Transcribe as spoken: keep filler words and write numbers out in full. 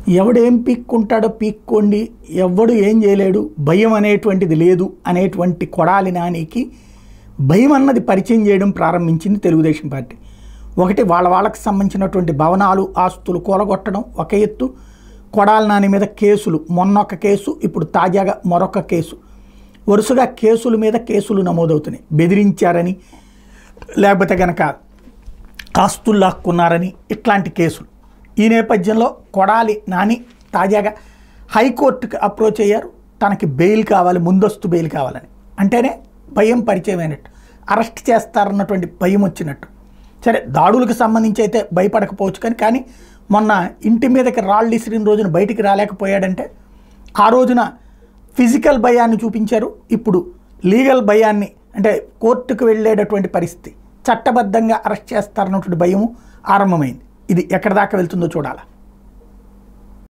ఎవడేం పీక్కుంటాడో పీక్కోండి, ఎవడు ఏం చేయలేడు, భయం అనేటువంటిది లేదు అనేటువంటి కొడాలి నానికి భయం అన్నది పరిచయం చేయడం ప్రారంభించింది తెలుగుదేశం పార్టీ. ఒకటి వాళ్ళ వాళ్ళకి సంబంధించినటువంటి భవనాలు ఆస్తులు కూలగొట్టడం ఒక ఎత్తు, కొడాలి నాని మీద కేసులు, మొన్నొక కేసు ఇప్పుడు తాజాగా మరొక కేసు, వరుసగా కేసుల మీద కేసులు నమోదవుతున్నాయి. బెదిరించారని, లేకపోతే కనుక ఆస్తులు లాక్కున్నారని ఇట్లాంటి కేసులు. ఈ నేపథ్యంలో కొడాలి నాని తాజాగా హైకోర్టుకి అప్రోచ్ అయ్యారు. తనకి బెయిల్ కావాలి, ముందస్తు బెయిల్ కావాలని. అంటేనే భయం పరిచయం అయినట్టు, అరెస్ట్ చేస్తారన్నటువంటి భయం వచ్చినట్టు. సరే, దాడులకు సంబంధించి అయితే భయపడకపోవచ్చు కానీ కానీ మొన్న ఇంటి మీదకి రాళ్ళు ఇసిరిన రోజున బయటికి రాలేకపోయాడంటే ఆ రోజున ఫిజికల్ భయాన్ని చూపించారు. ఇప్పుడు లీగల్ భయాన్ని, అంటే కోర్టుకు వెళ్ళేటటువంటి పరిస్థితి, చట్టబద్ధంగా అరెస్ట్ చేస్తారన్నటువంటి భయము ఆరంభమైంది. ఇది ఎక్కడి దాకా వెళ్తుందో చూడాలి.